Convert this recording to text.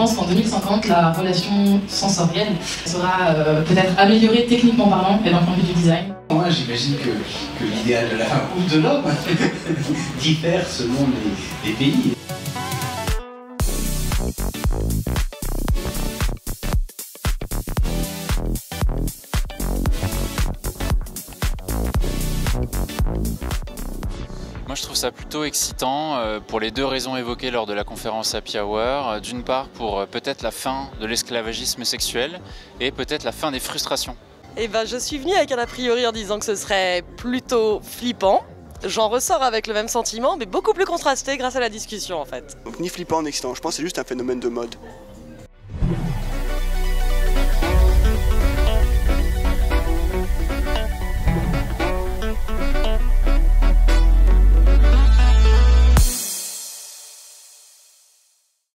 pense qu'en 2050, la relation sensorielle sera peut-être améliorée techniquement parlant et d'un point de vue du design. Moi, j'imagine que l'idéal de la femme ou de l'homme diffère selon les pays. Moi je trouve ça plutôt excitant pour les deux raisons évoquées lors de la conférence Happy Hour. D'une part pour peut-être la fin de l'esclavagisme sexuel et peut-être la fin des frustrations. Eh ben, je suis venue avec un a priori en disant que ce serait plutôt flippant. J'en ressors avec le même sentiment, mais beaucoup plus contrasté grâce à la discussion en fait. Donc ni flippant ni excitant, je pense que c'est juste un phénomène de mode.